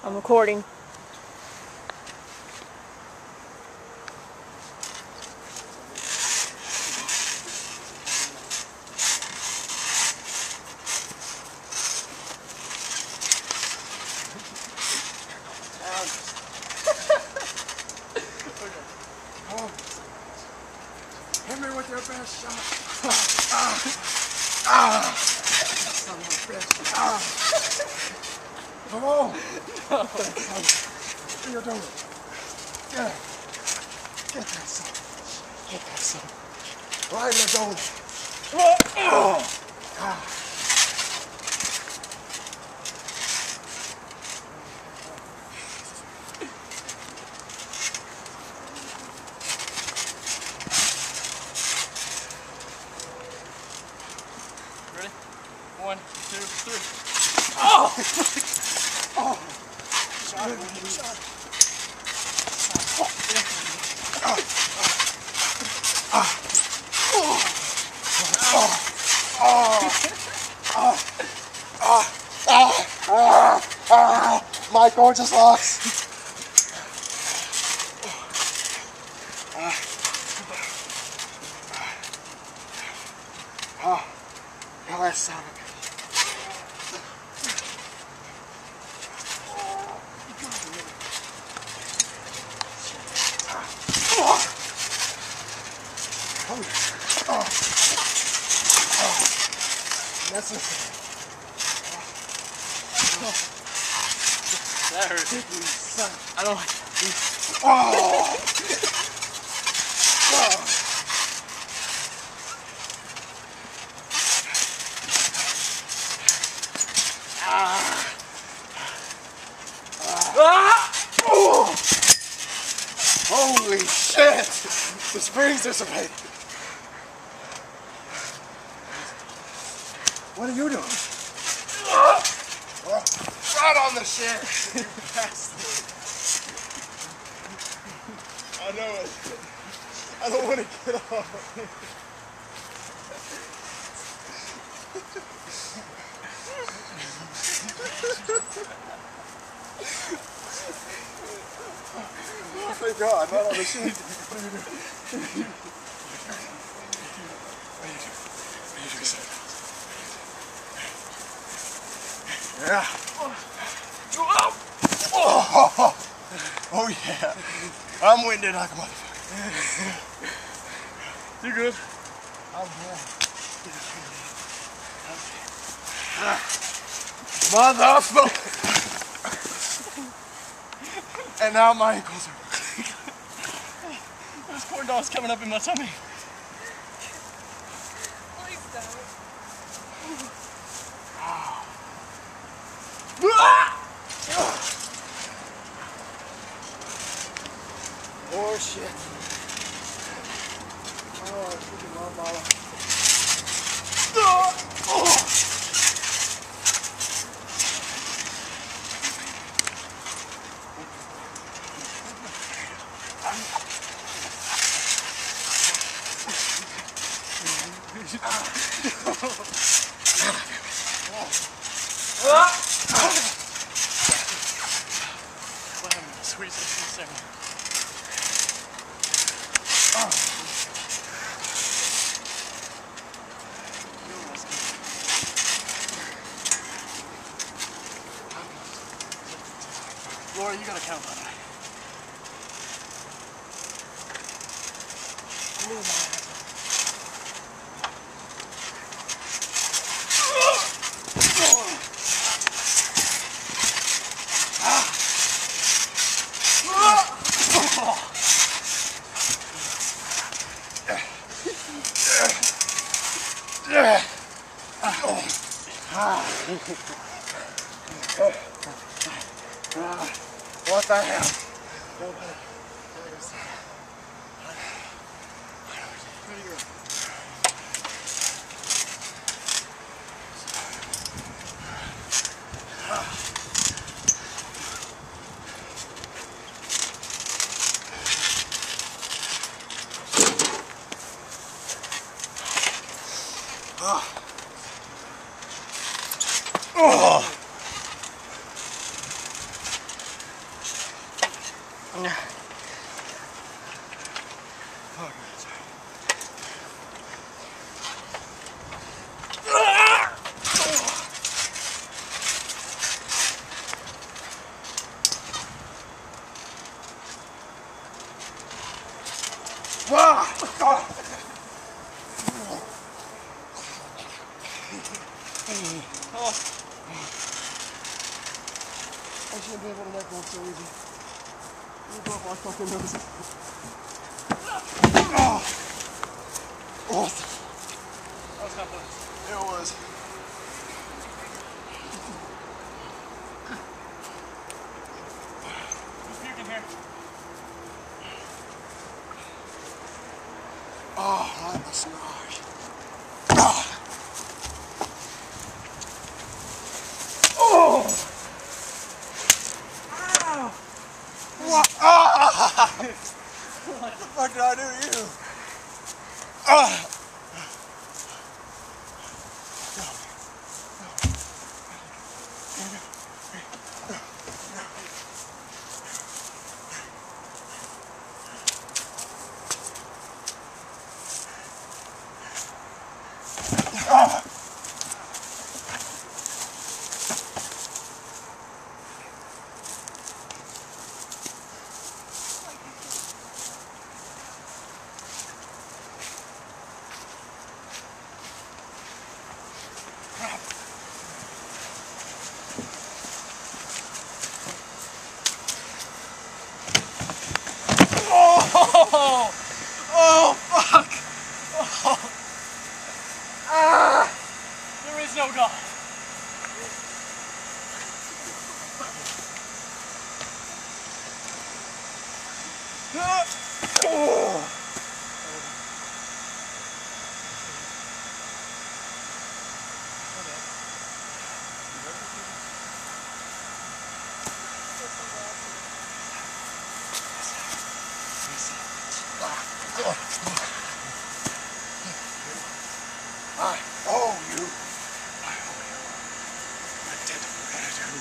I'm recording. Hit me with your best shot. Son of a bitch. Come on. What are you doing? Get that son. Get that son. Right in the donut. Ready? 1, 2, 3. Oh! Oh! Shot it. Shot it. My gorgeous locks. Now that son of a bitch. That's it. That hurt. I don't like Oh! Holy shit! The springs dissipated. What are you doing? Right on the shit! You bastard. I know it. I don't want to get off. Oh my god, not on the shit. What are you doing? Yeah. Oh yeah. I'm winded like a motherfucker. You good? I'm good. Motherfucker. And now my ankles are. Those corn dogs coming up in my tummy. Please don't. Oh shit. Oh, freaking love ball. Squeeze it in there. Laura, you gotta count on that. What the hell? Oh, God. Wow! Oh. I shouldn't be able to let go so easy. You broke my fucking nose. Oh. Awesome. That was kind of fun. It was. Who's puking here? Oh, that was snark. Oh. Oh. Ow. What? Ah. What the fuck did I do to you? Ah. Oh! Oh, fuck! Oh. Ah! There is no God. Oh. I owe you. I owe you. A debt of gratitude.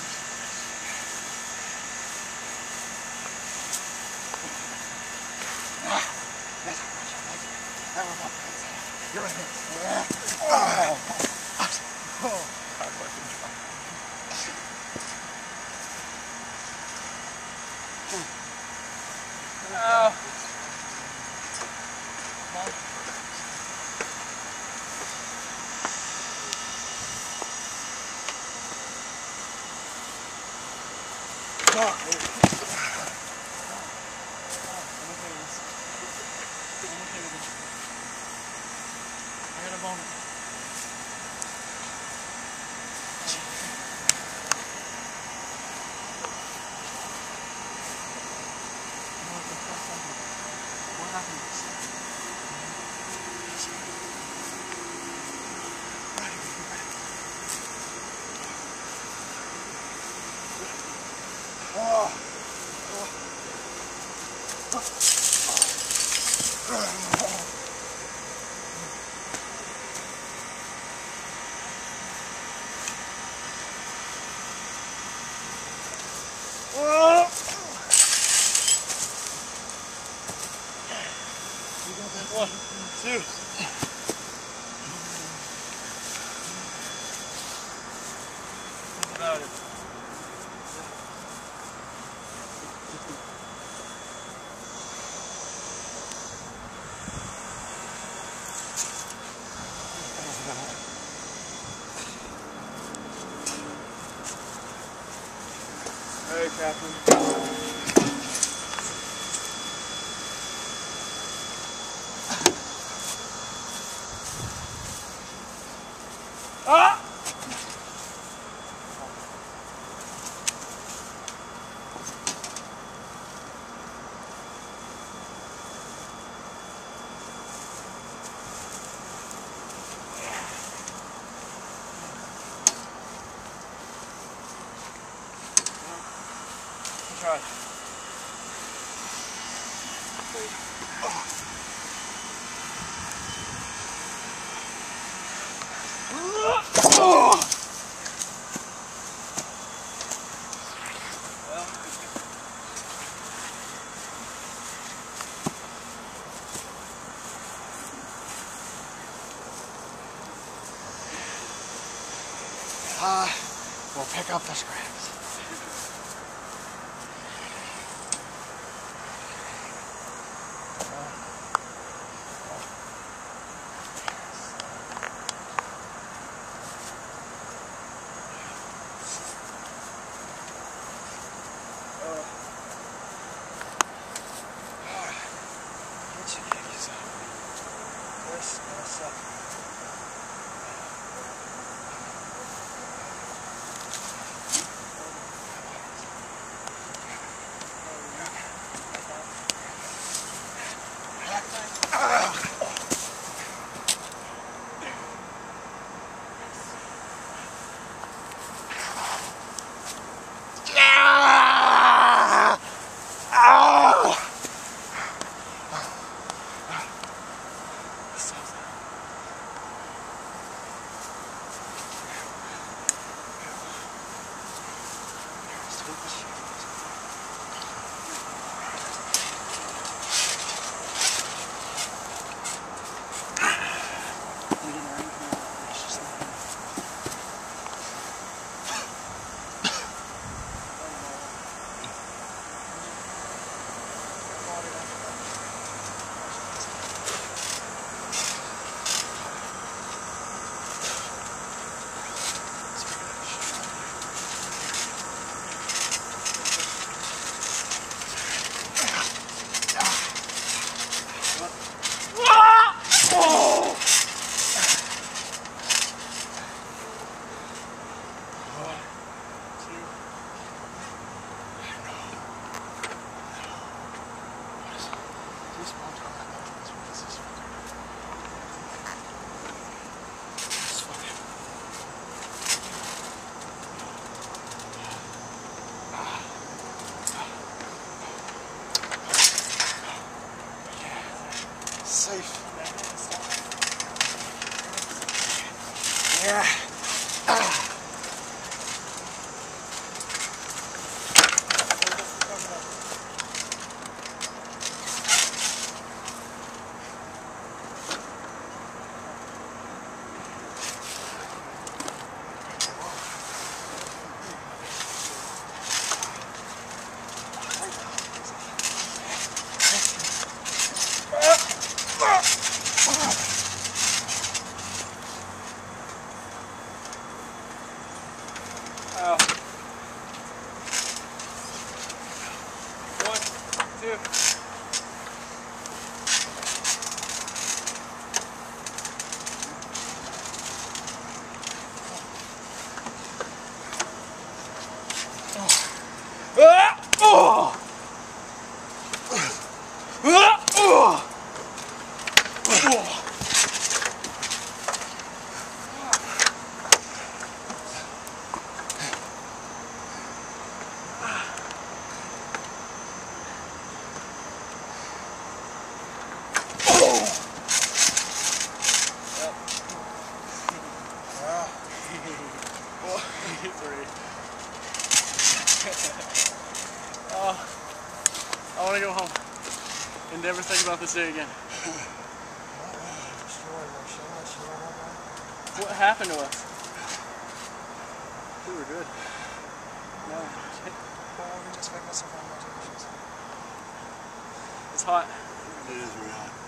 That's how much I like it. You're right. Oh. Oh. I fucking tried. Oh. I got a moment. What happened? Oh. One, two. That's about it. Hey, Captain. Ah! Try. pick up the scraps. Get your kickies up. This is gonna suck. Safe. Yeah. Oh. 1, 2. Oh, I want to go home and never think about this day again. What happened to us? We were good. No. It's hot. It is very hot.